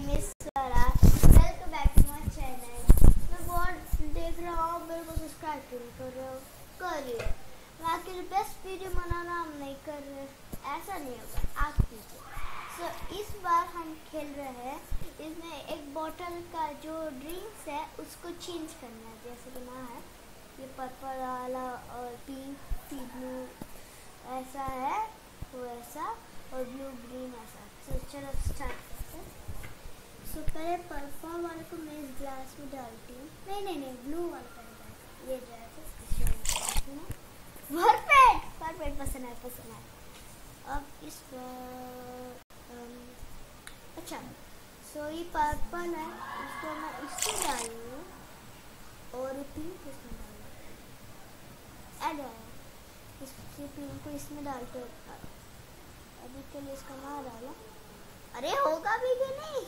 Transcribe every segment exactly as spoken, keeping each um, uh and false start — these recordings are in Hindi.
Miss Swara, welcome back to my channel. मैं बहुत देख रहा हूँ, मेरे को सब्सक्राइब क्यों कर रहे हो? करिए। मैं आपके लिए बेस्ट वीडियो बनाना हम नहीं कर रहे, ऐसा नहीं होगा, आप कीजिए। सो so, इस बार हम खेल रहे हैं, इसमें एक बोतल का जो ड्रिंक्स है उसको चेंज करना है। जैसे कि ना है ये पर्पल वाला और पिंक सी ब्लू ऐसा है, वो ऐसा और ब्लू ग्रीन ऐसा। तो चलो स्टार्ट करते हैं। सो पहले पर्पल वाले को मैं इस ग्लास में डालती हूँ। नहीं नहीं नहीं ब्लू वाला पहले, ये जाएगा परफेक्ट परफेक्ट, पसंद है पसंद है। अब इस बार अच्छा, सो ये पर्पल है, इसको मैं इसमें डालूँ और ये पिंक इसमें डालूँ। ऐड आया, इस पिंक को इसमें डालते हैं। अभी के लिए इसका ना डाला, अरे होगा भी कि नहीं।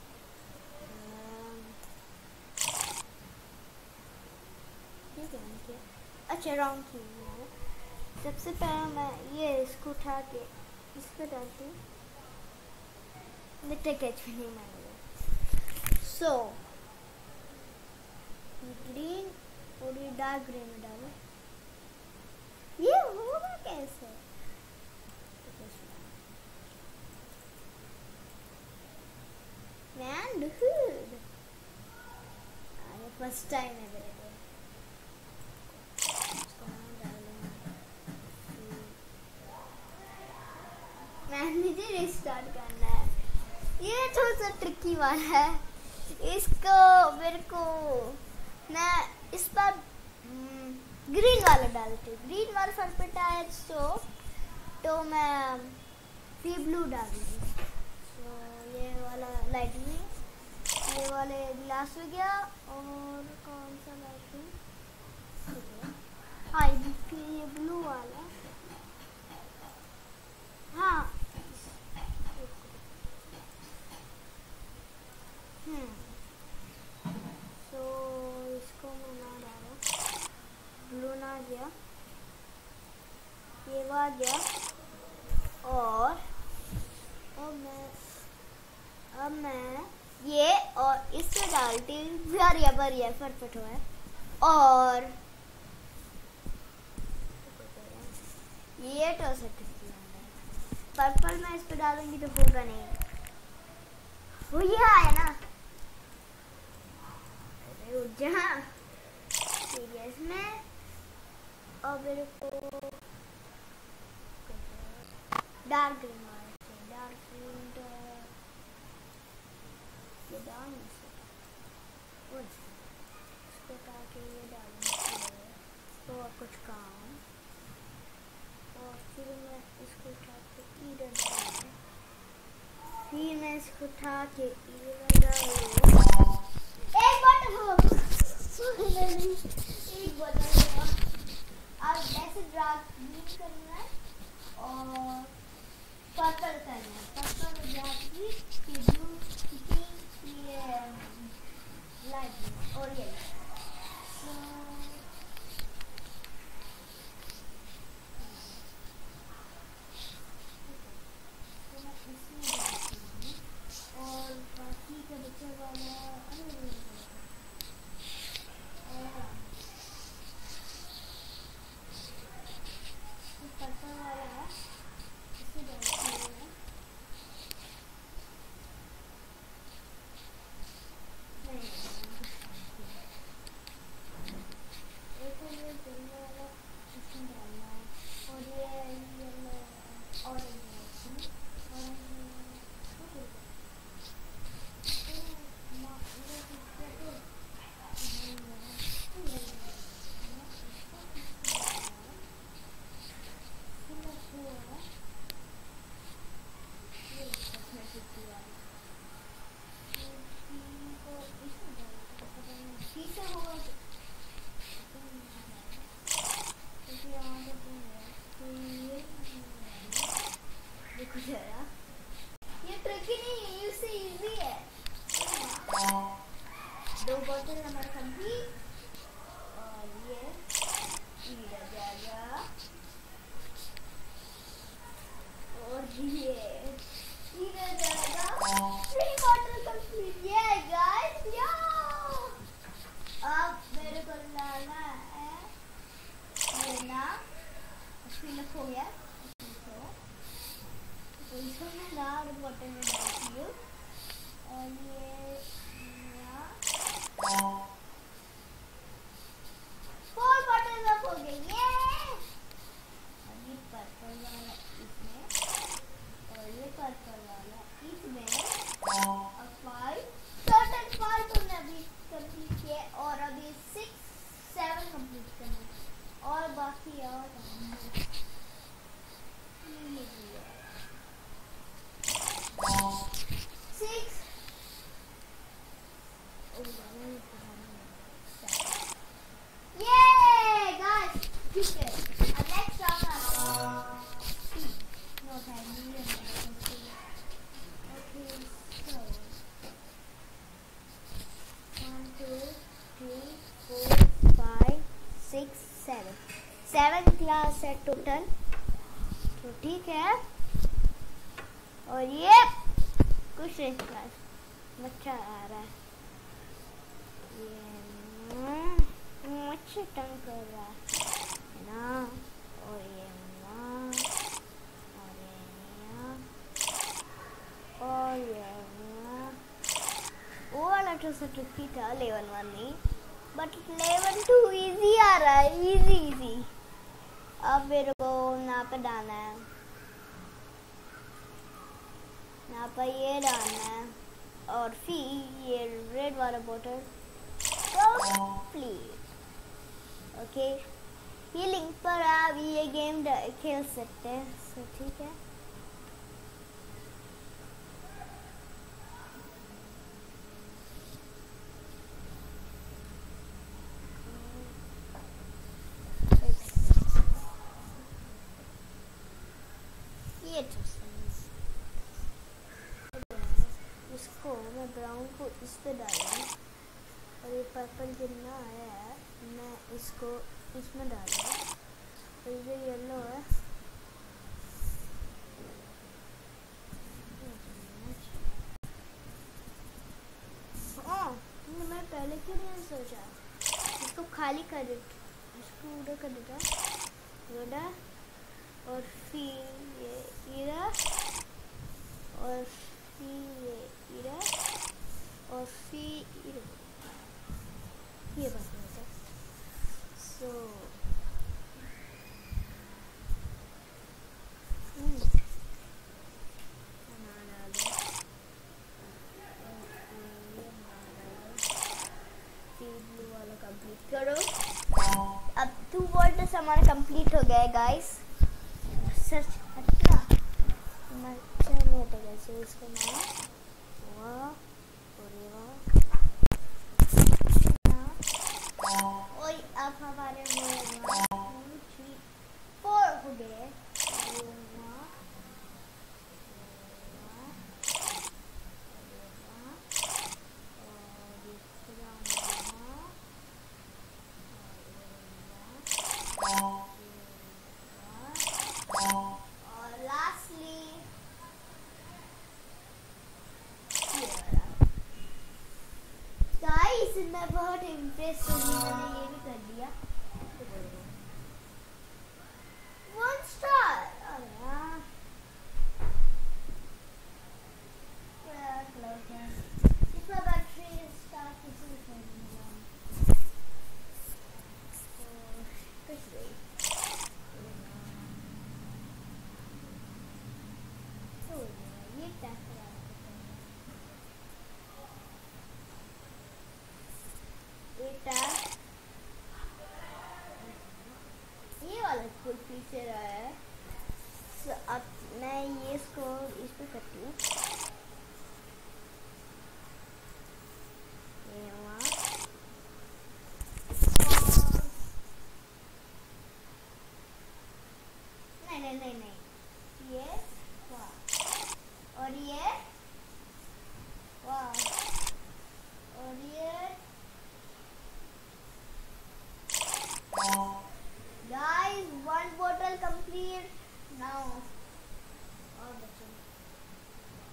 ठीक है, अच्छा राउंड की है। सबसे पहले मैं ये इसको उठा के इस पे डालती हूँ, मिट्टी कैच भी नहीं मारेगा। सो ग्रीन और ये डार्क ग्रीन में डालो। ये होगा कैसे? Man, dude, फर्स्ट टाइम है मेरे लिए। मैंने मुझे रिस्टार्ट करना है। ये थोड़ा सा ट्रिकी वाला है, इसको मेरे को मैं इस पर ग्रीन वाला डालती हूँ। ग्रीन वाला परफेक्ट आया तो तो मैं फिर ब्लू डालूंगी। तो ये वाला लाइटिंग, ये वाले ग्लास हो गया। और कौन सा लाइटिंग? हाँ ये ब्लू वाला। हाँ हम्म तो इसको मैं ना डाला, ब्लू ना गया, ये आ गया। और अब मैं अब मैं ये और इसमें डालती हूँ। बढ़िया बढ़िया फटफट हुआ है। और ये तो से पर्पल मैं इस पे डालूंगी तो होगा नहीं, वो ये आया ना। अरे उठ जा, ठीक है। इसमें और मेरे को डार्क ग्रीन वाला चाहिए। डार्क ग्रीन तो ये डाल नहीं सकता, इसको ताकि ये डालूंगी तो और कुछ काम। और फिर मैं इसको उठा के इधर डालूँ, फिर मैं इसको उठा के इधर डालूँ। एक बॉटल हो एक बॉटल हो। अब ऐसे डार्क ग्रीन करना है और पर्पल करना है। Purple dark green, blue, pink, ये लाइट और ये और बाकी का बच्चा वाला पर्पल वाला है, इसे डालते हैं। नहीं एक और ये येलो वाला इसमें डालना है। और ये येलो ऑरेंज ये ट्रिकी नहीं है, ये उससे इजी है। दो बोतल हमारे कंप्लीट और ये इधर जाएगा और ये इधर जाएगा। bottle complete. Yeah, guys. Yo. अब मेरे को लाना है ये ना फिलअप हो गया तो इसको मैं ना बॉटल में डालती हूँ और ये ना फोर बॉटल अप हो गए ये और ये पर्पल वाला इसमें और ये पर्पल वाला इसमें और फाइव टोटल फाइव तुमने अभी कंप्लीट किए और अभी सिक्स सेवन कंप्लीट करने और बाकी और सिक्स ये गाइस ठीक है अब नेक्स्ट राउंड आता है no time okay so one two three four five six seven seven class है टोटल तो ठीक है और ये कुछ क्लास बच्चा आ रहा है ये मच्छर तंग कर रहा है ना और ये ना और ये ना और ये ना वो वाला तो सर्टिफिकेट था लेवल वन नहीं बट लेवल टू इजी आ रहा है इजी इजी अब मेरे को यहाँ पे डालना है यहाँ पर ये डालना है और फिर ये रेड वाला बॉटल कंप्लीट ओके ये लिंक पर आप ये गेम खेल सकते हैं सो ठीक है ये इसको मैं ब्राउन को इस पे डालूँ और ये पर्पल जितना आया है मैं इसको इसमें डालूँ और ये येलो है हाँ मैं पहले क्यों नहीं सोचा इसको खाली कर देता इसको उधर कर देता उधर और फिर ये इधर और फिर ये इधर और फिर इधर ये बस होता सो ब्लू वाला कंप्लीट करो अब टू वॉल्टर्स हमारा कंप्लीट हो गया है गाइस सर्च अच्छा मच्छर नहीं होता कैसे इसको ना वाह और ये वाह और अब हमारे वो फोर हो गए मैं बहुत इम्प्रेस हूँ मैंने ये भी कर दिया वन स्टार इसमें बैटरी स्टार किसी भी कुछ नहीं ये टैप ये वाला कोई फीचर है so, अब मैं ये इसको इस पे करती हूँ ये वहाँ नहीं नहीं नहीं नहीं ये वाह और ये वाह और ये guys one bottle complete now और बच्चों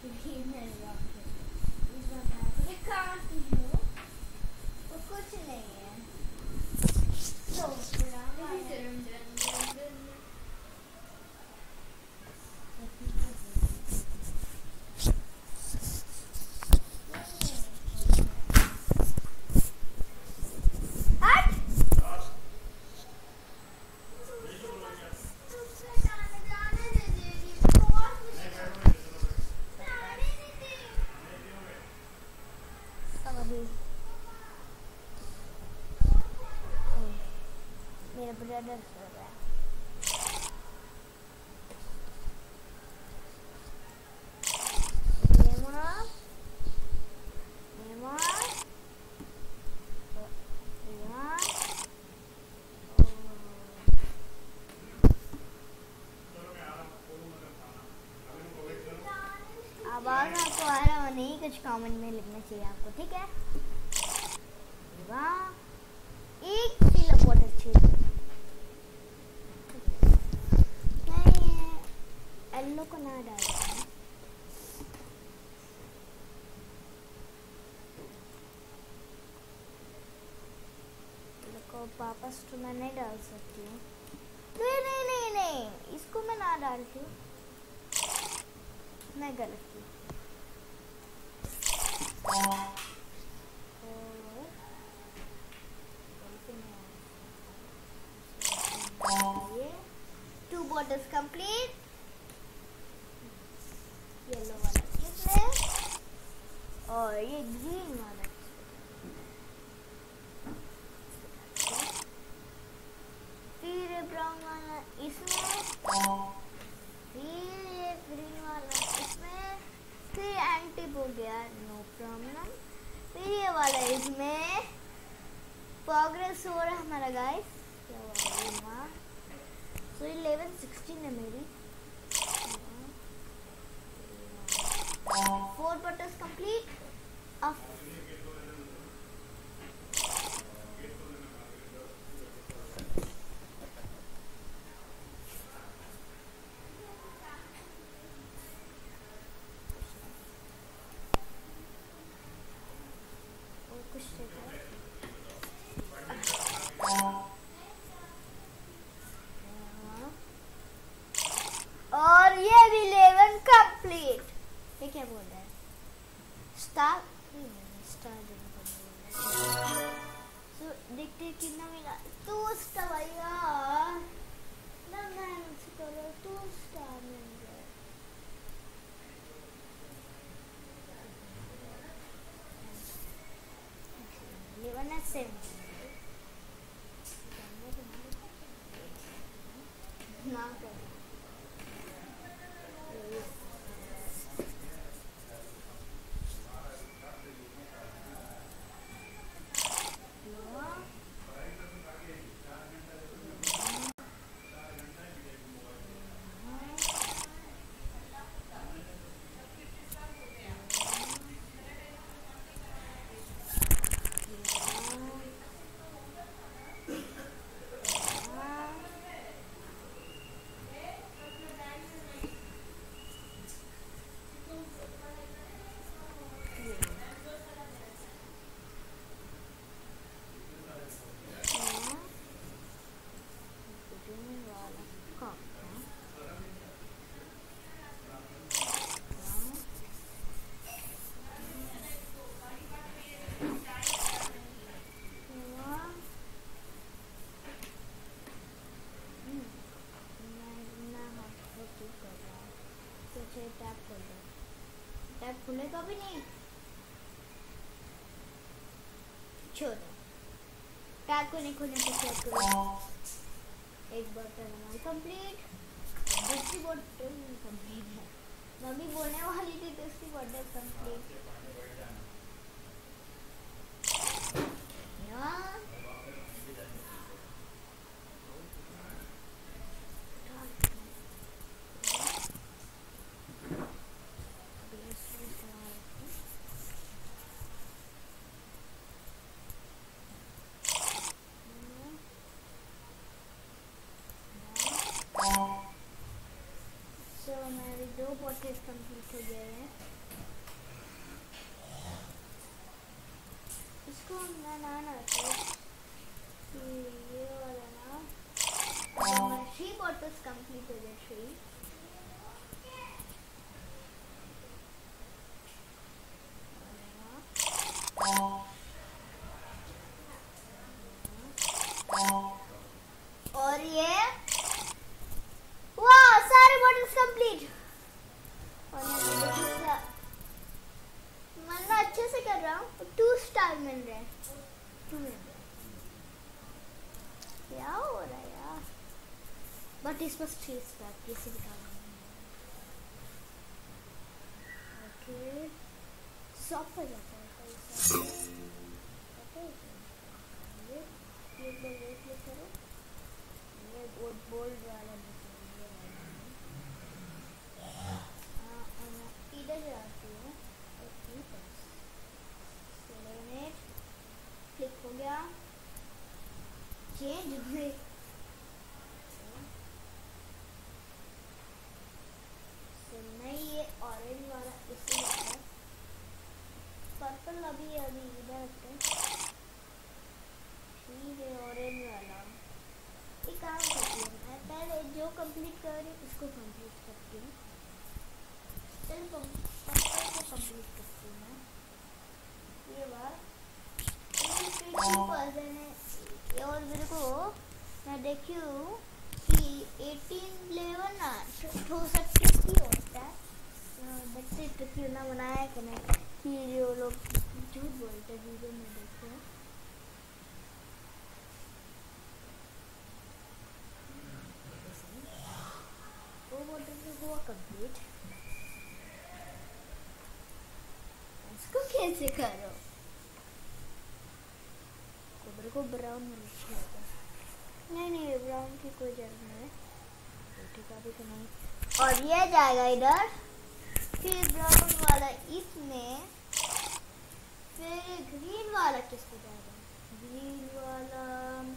दिखाती हूँ वो कुछ नहीं है तो मेरा ब्रदर सो रहा है मेमा मेमा मेमा आवाज आपको आ रहा हो नहीं कुछ कमेंट में लिखना चाहिए आपको ठीक है वाह एक किलो बहुत अच्छी नहीं येलो को ना डालना को वापस तो मैं नहीं डाल सकती हूँ नहीं नहीं नहीं नहीं इसको मैं ना डालती हूँ मैं गलत की टू बॉटल्स कंप्लीट येलो वाला इसमें और ये ग्रीन वाला फिर ब्राउन वाला इसमें फिर ये ग्रीन वाला इसमें फिर एंटी हो गया नो प्रॉब्लम फिर ये वाला इसमें प्रोग्रेस हो रहा है हमारा गाइस सो इलेवन सिक्सटीन है मेरी फोर बॉटल्स कंप्लीट अब और ये भी इलेवन कंप्लीट ये क्या बोल रहा है स्टार स्टार सो देखते कितना मिला टू स्टार भैया ना मैं मुझसे करो टू स्टार मिल गया इलेवन है सेवन ना करो टैप खोल दो टैप खुलेगा भी नहीं छोड़ो टैप को नहीं खोलने से चेक करो एक बॉटल हमारी कंप्लीट दूसरी बॉटल कंप्लीट है मम्मी बोलने वाली थी दूसरी बॉटल कंप्लीट दो बॉटल्स कंप्लीट हो गए हैं। इसको मैं ना ना ये वाला ना थ्री बॉटल्स कंप्लीट हो गए। थ्री और ये वाह सारे बॉटल्स कंप्लीट। मैं ना अच्छे से कर रहा हूँ। टू स्टार मिल रहे हैं। टू मिल रहे क्या हो रहा है यार। बट इस पर थ्री स्टार कैसे दिखा रहा हूँ। ओके शॉप पर जाता है। ये एक बार ये क्लिक करो। ये बोल्ड बोल्ड वाला इधर जाती है। क्लिक हो गया। चेंज हुए नहीं ये ऑरेंज वाला इसमें पर्पल अभी अभी इधर ठीक है। ऑरेंज वाला एक काम करती हूँ मैं पहले जो कंप्लीट कर रही हूँ उसको कंप्लीट करती हूँ। चल पर्पल को कंप्लीट करती हूँ मैं। ये बार पर्सन है और मेरे को मैं देखी हूँ कि एटीन लेवल ना हो सकती ही होता है। बच्चे तो क्यों ना बनाया कि नहीं कि जो लोग झूठ बोलते वीडियो में देखते हैं। वो वाटर में हुआ कंप्लीट। इसको कैसे करो मेरे को ब्राउन मिल नहीं नहीं ब्राउन की कोई जरूरत नहीं है। ठीक है अभी तो नहीं। और ये जाएगा इधर फिर ब्राउन वाला इसमें फिर ग्रीन वाला किसको जाएगा। ग्रीन वाला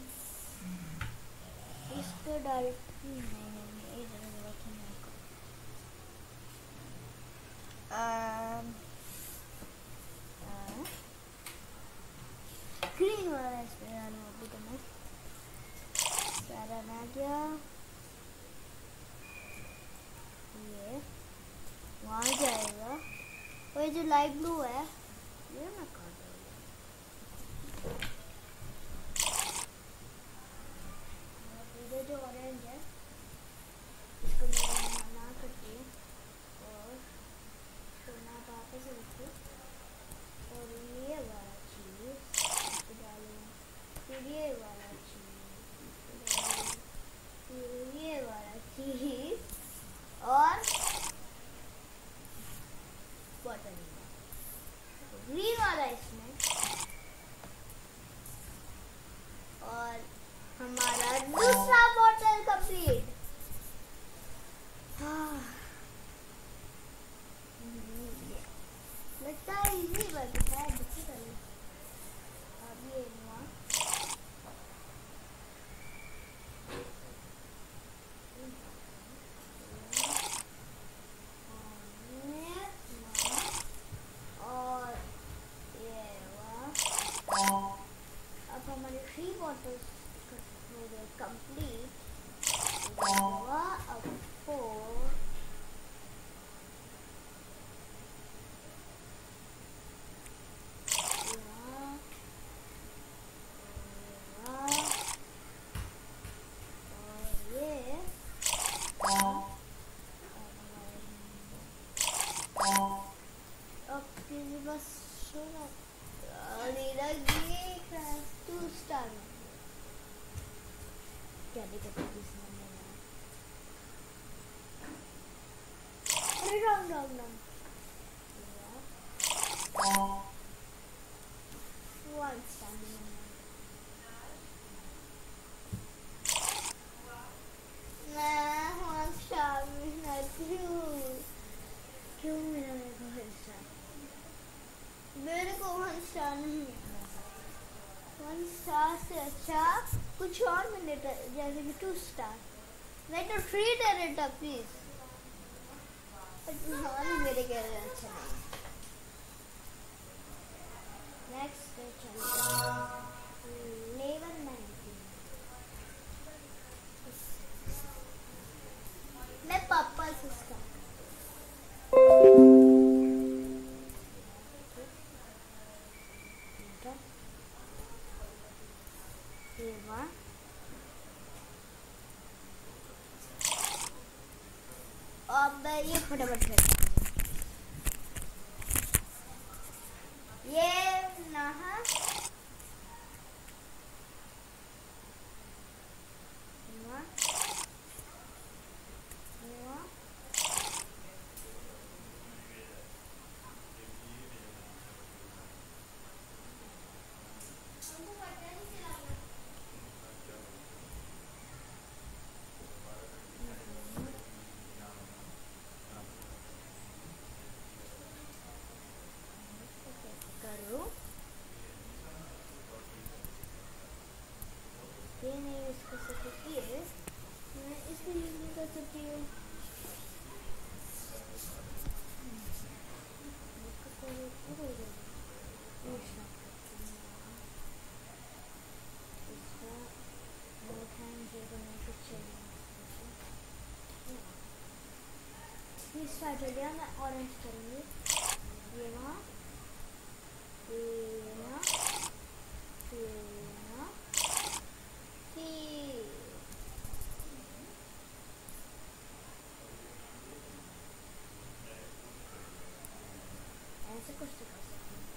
इस पे डायरेक्ट नहीं नहीं नहीं इधर रखना ग्रीन वाला इसमें डालूँ। अभी तो मैं सारा ना गया। ये वहाँ जाएगा और ये जो लाइट ब्लू है ये मैं काट दूँगा। इधर जो ऑरेंज है इसको मैं ना करती हूँ और इसको ना वापस रखिए और ये वाला चीज़ डालूँ। फिर ये वाला चीज़ फिर ये वाला चीज़ और बॉटल ग्रीन वाला इसमें और हमारा दूसरा बॉटल कंप्लीट। हाँ लगता है इजी बनता है डिफिकल्ट। अब ये हुआ और ये हुआ। अब हमारे थ्री बॉटल्स हो गए कंप्लीट। हुआ अब फोर बस सुनो टू स्टार क्या दिक्कत है इसमें। अरे राम राम राम वन स्टार मैं वन स्टार में क्यों मिला मेरे को वन स्टार। मेरे को वन स्टार नहीं मिला। वन स्टार से अच्छा कुछ और मिल लेता जैसे कि टू स्टार नहीं तो थ्री दे देता प्लीज। हाँ मेरे कह रहे अच्छा नहीं। Next level nineteen. मैं पर्पल से स्टार्ट। अब ये फटाफट है ये नहा ये नहीं यूज कर सकती है, मैं इसको यूज नहीं कर सकती हूँ। स्टार्ट हो गया। मैं ऑरेंज करूँगी। ये वहाँ ये ना ये ना ऐसे कुछ तो कर सकते हैं।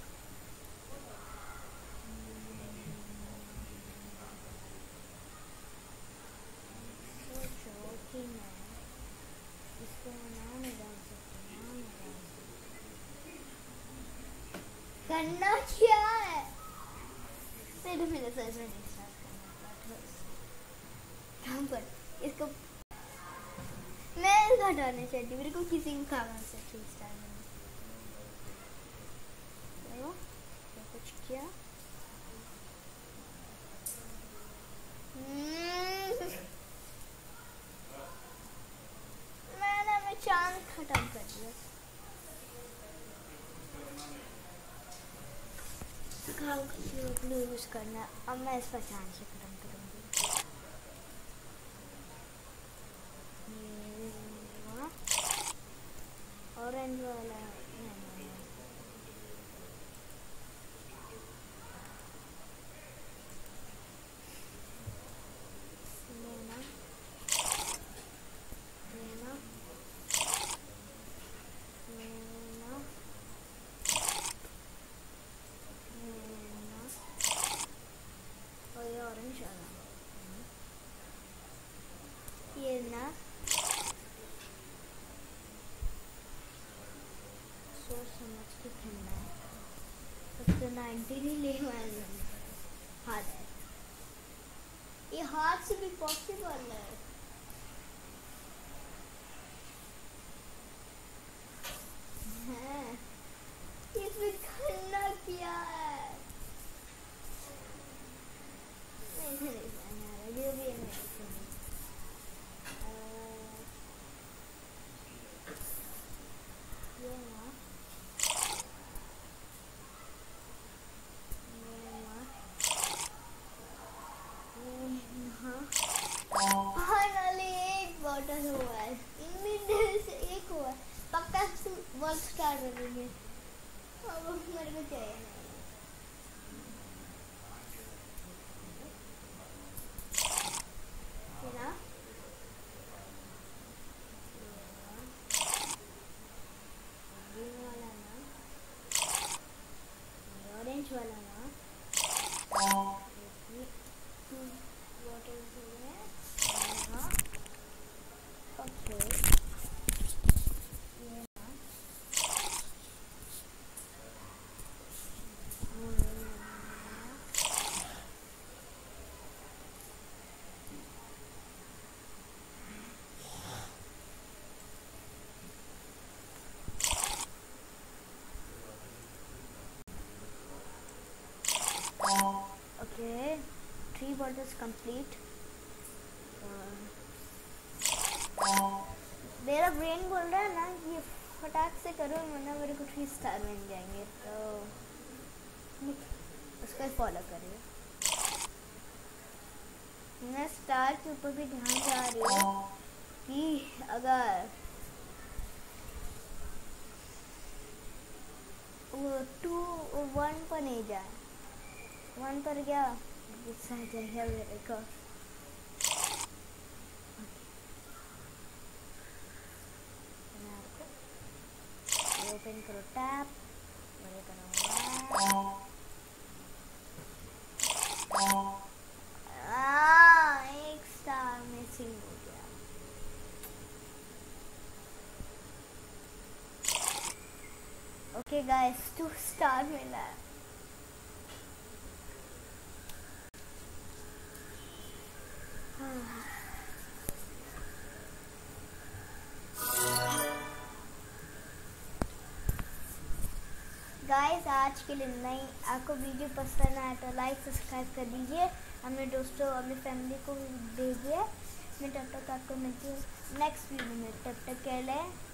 सोचो कि मैं इसको नाम नहीं डाल सकती, नाम नहीं डाल सकती। करना क्या है? फिर मेरे सच में नहीं स्टार्ट करना। काम कर इसको। मैं इसको हटाने चाहती, मेरे को किसी को काम से ठीक स्टार्ट नहीं। कुछ किया मैंने मैं चांद खत्म कर दिया। ब्लू यूज करना। अब मैं इस पर चांद से खत्म करूँगी। ऑरेंज वाला ये ना सोच समझ के खेलना है। तब तो नाइनटीन ही ले वाला हाथ है। ये हाथ से भी पॉसिबल है। हाँ, इसमें करना क्या है? नहीं नहीं नहीं जो भी है मैं हुआ है। इनमें से एक हुआ है। पक्का वर्क स्टार्ट करेंगे। अब मेरे को चाहिए ना वाला ना ऑरेंज वाला ना water okay, three bottles complete. मेरा ब्रेन बोल रहा है ना ये फटाक से करो वरना मेरे को थ्री स्टार मिल जाएंगे। तो उसको फॉलो करिए। मैं स्टार के ऊपर भी ध्यान जा रही हूँ कि अगर वो टू वन पर नहीं जाए, वन पर गया गुस्सा आ जाएगा मेरे को। ओपन करो टैप, मेरे करो आ, एक स्टार मिसिंग हो गया। ओके गाइस, टू स्टार मिला है। गाइस आज के लिए नहीं, आपको वीडियो पसंद आया तो लाइक सब्सक्राइब कर दीजिए, अपने दोस्तों अपनी फैमिली को भी भेजिए। मैं तब तक आपको मिलती हूँ नेक्स्ट वीडियो में, तब तक के लिए